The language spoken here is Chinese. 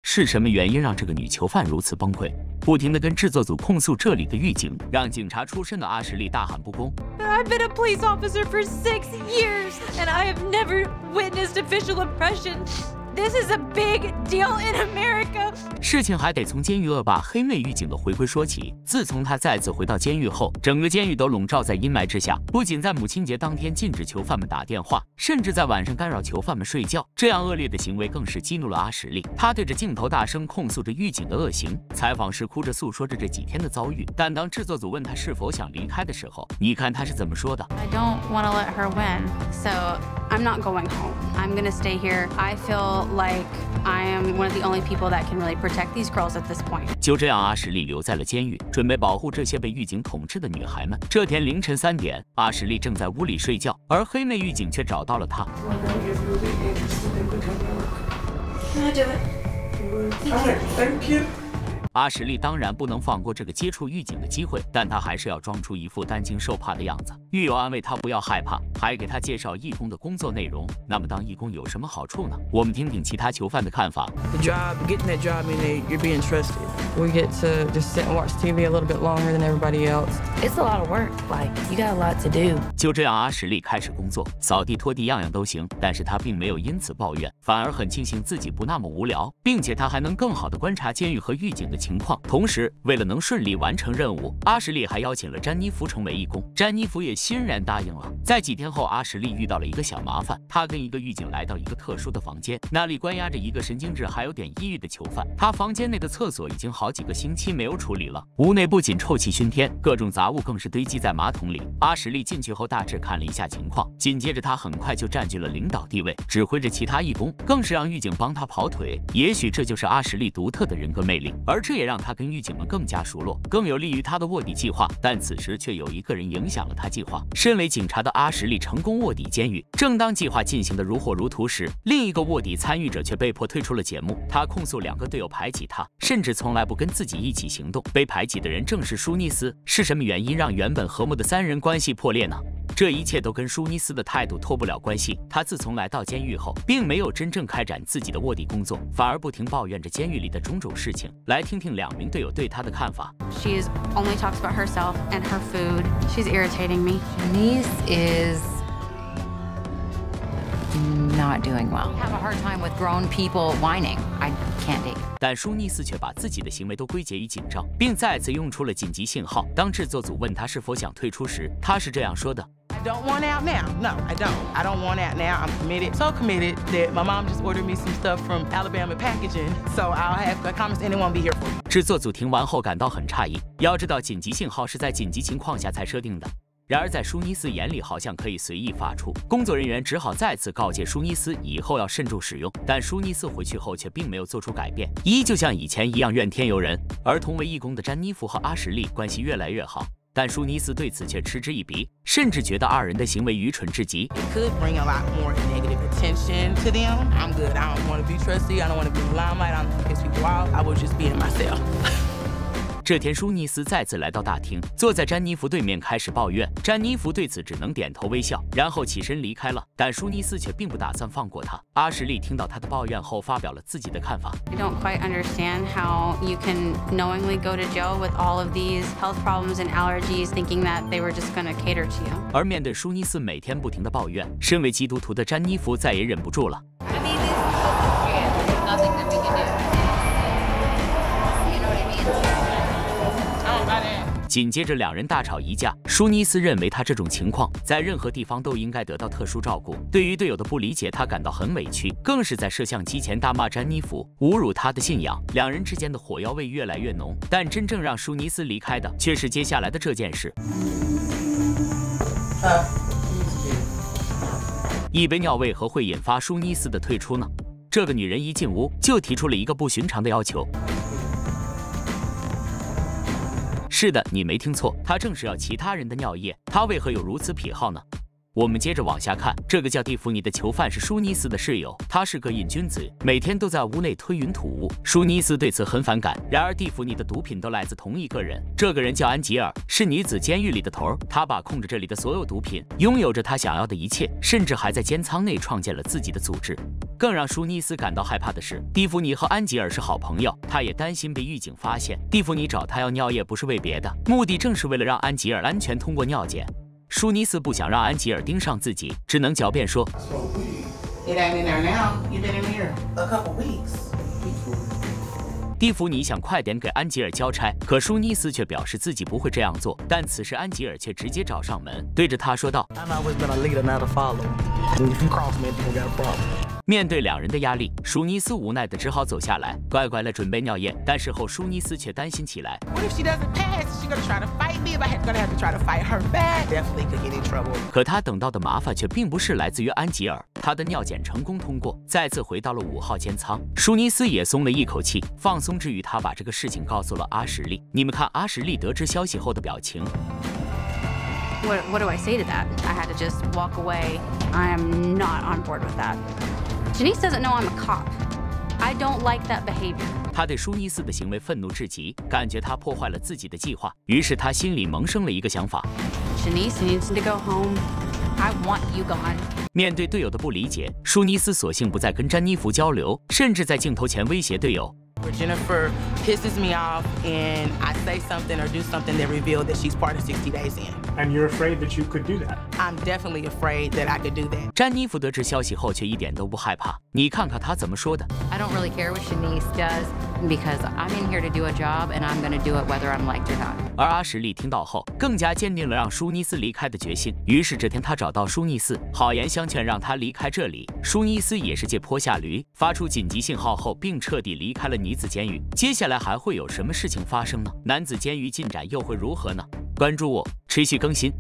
是什么原因让这个女囚犯如此崩溃？不停地跟制作组控诉这里的狱警，让警察出身的阿什利大喊不公。 I've been a police officer for 6 years, and I have never witnessed official oppression. This is a big deal in America. 事情还得从监狱恶霸黑妹狱警的回归说起。自从他再次回到监狱后，整个监狱都笼罩在阴霾之下。不仅在母亲节当天禁止囚犯们打电话，甚至在晚上干扰囚犯们睡觉，这样恶劣的行为更是激怒了阿什利。他对着镜头大声控诉着狱警的恶行。采访时哭着诉说着这几天的遭遇。但当制作组问他是否想离开的时候，你看他是怎么说的 ？I don't want to let her win, so I'm not going home. I'm gonna stay here. I feel like I am one of the only people that can really protect these girls at this point. 就这样，阿什利留在了监狱，准备保护这些被狱警统治的女孩们。这天凌晨3点，阿什利正在屋里睡觉，而黑妹狱警却找到了他。阿什利当然不能放过这个接触狱警的机会，但他还是要装出一副担惊受怕的样子。狱友安慰他不要害怕，还给他介绍义工的工作内容。那么当义工有什么好处呢？我们听听其他囚犯的看法。 The job, getting that job means you're being trusted. We get to just sit and watch TV a little bit longer than everybody else. It's a lot of work. Like you got a lot to do. 就这样，阿什利开始工作，扫地、拖地样样都行。但是他并没有因此抱怨，反而很庆幸自己不那么无聊，并且他还能更好地观察监狱和狱警的情况。同时，为了能顺利完成任务，阿什利还邀请了詹妮弗成为义工。詹妮弗也欣然答应了。在几天后，阿什利遇到了一个小麻烦，他跟一个狱警来到一个特殊的房间，那里关押着一个神经质还有点抑郁的囚犯。他房间内的厕所已经好几个星期没有处理了，屋内不仅臭气熏天，各种杂物更是堆积在马桶里。阿什利进去后大致看了一下情况，紧接着他很快就占据了领导地位，指挥着其他义工，更是让狱警帮他跑腿。也许这就是阿什利独特的人格魅力，而这也让他跟狱警们更加熟络，更有利于他的卧底计划。但此时却有一个人影响了他计划。身为警察的阿什利成功卧底监狱，正当计划进行的如火如荼时，另一个卧底参与者却被迫退出了节目。他控诉2个队友排挤他，甚至从来不跟自己一起行动。被排挤的人正是舒尼斯。是什么原因让原本和睦的3人关系破裂呢？这一切都跟舒尼斯的态度脱不了关系。他自从来到监狱后，并没有真正开展自己的卧底工作，反而不停抱怨着监狱里的种种事情。来听听2名队友对他的看法。 She only talks about herself and her food. She's irritating me. Denise is not doing well. I have a hard time with grown people whining. I can't date. 但舒尼斯却把自己的行为都归结于紧张，并再次用出了紧急信号。当制作组问他是否想退出时，他是这样说的。 I don't want out now. No, I don't. I don't want out now. I'm committed. So committed that my mom just ordered me some stuff from Alabama packaging. So I promise anyone be here for me. 制作组听完后感到很诧异，要知道紧急信号是在紧急情况下才设定的。然而在舒尼斯眼里好像可以随意发出，工作人员只好再次告诫舒尼斯以后要慎重使用。但舒尼斯回去后却并没有做出改变，依旧像以前一样怨天尤人。而同为义工的詹妮弗和阿什利关系越来越好。但舒尼斯对此却嗤之以鼻，甚至觉得2人的行为愚蠢至极。 It could bring a lot more negative attention to them. I'm good. I don't want to be trusty. I don't want to be in the limelight. I don't want to piss people off. I will just be in myself. 这天，舒尼斯再次来到大厅，坐在詹妮弗对面开始抱怨。詹妮弗对此只能点头微笑，然后起身离开了。但舒尼斯却并不打算放过他。阿什利听到他的抱怨后，发表了自己的看法。 I don't quite understand how you can knowingly go to jail with all of these health problems and allergies, thinking that they were just going to cater to you. 而面对舒尼斯每天不停的抱怨，身为基督徒的詹妮弗再也忍不住了。紧接着2人大吵一架，舒尼斯认为他这种情况在任何地方都应该得到特殊照顾。对于队友的不理解，他感到很委屈，更是在摄像机前大骂詹妮弗，侮辱他的信仰。2人之间的火药味越来越浓，但真正让舒尼斯离开的却是接下来的这件事。一杯尿为何会引发舒尼斯的退出呢？这个女人一进屋就提出了一个不寻常的要求。是的，你没听错，他正是要其他人的尿液。他为何有如此癖好呢？ 我们接着往下看，这个叫蒂芙尼的囚犯是舒尼斯的室友，他是个瘾君子，每天都在屋内推云吐雾。舒尼斯对此很反感。然而蒂芙尼的毒品都来自同一个人，这个人叫安吉尔，是女子监狱里的头，他把控着这里的所有毒品，拥有着他想要的一切，甚至还在监仓内创建了自己的组织。更让舒尼斯感到害怕的是，蒂芙尼和安吉尔是好朋友，他也担心被狱警发现。蒂芙尼找他要尿液不是为别的，目的正是为了让安吉尔安全通过尿检。舒尼斯不想让安吉尔盯上自己，只能狡辩说 It ain't in there now. You've been in here a couple weeks. 蒂芙尼想快点给安吉尔交差，可舒尼斯却表示自己不会这样做。但此时安吉尔却直接找上门，对着他说道 I've always been a leader, not a follower. If you cross me, you got a problem. 面对两人的压力，舒尼斯无奈的只好走下来，乖乖的准备尿液。但事后舒尼斯却担心起来。 What if she doesn't pass? Is she gonna try to fight me? If I gonna have to try to fight her back, definitely could get in trouble. 可他等到的麻烦却并不是来自于安吉尔，他的尿检成功通过，再次回到了5号监仓。舒尼斯也松了一口气，放松之余，他把这个事情告诉了阿什利。你们看阿什利得知消息后的表情。 What do I say to that? I had to just walk away. I am not on board with that. Janice doesn't know I'm a cop. I don't like that behavior. 他对舒尼斯的行为愤怒至极，感觉他破坏了自己的计划，于是他心里萌生了一个想法。 Janice needs to go home. I want you gone. 面对队友的不理解，舒尼斯索性不再跟詹妮弗交流，甚至在镜头前威胁队友。 Where Jennifer pisses me off and I say something or do something that reveals that she's part of 60 Days In. And you're afraid that you could do that? I'm definitely afraid that I could do that. 詹妮弗得知消息后却一点都不害怕，你看看她怎么说的。 I don't really care what Shanice does because I'm in here to do a job and I'm going to do it whether I'm liked or not. 而阿什利听到后，更加坚定了让舒尼斯离开的决心。于是这天他找到舒尼斯，好言相劝让他离开这里。舒尼斯也是借坡下驴，发出紧急信号后，并彻底离开了女子监狱。接下来还会有什么事情发生呢？男子监狱进展又会如何呢？关注我，持续更新。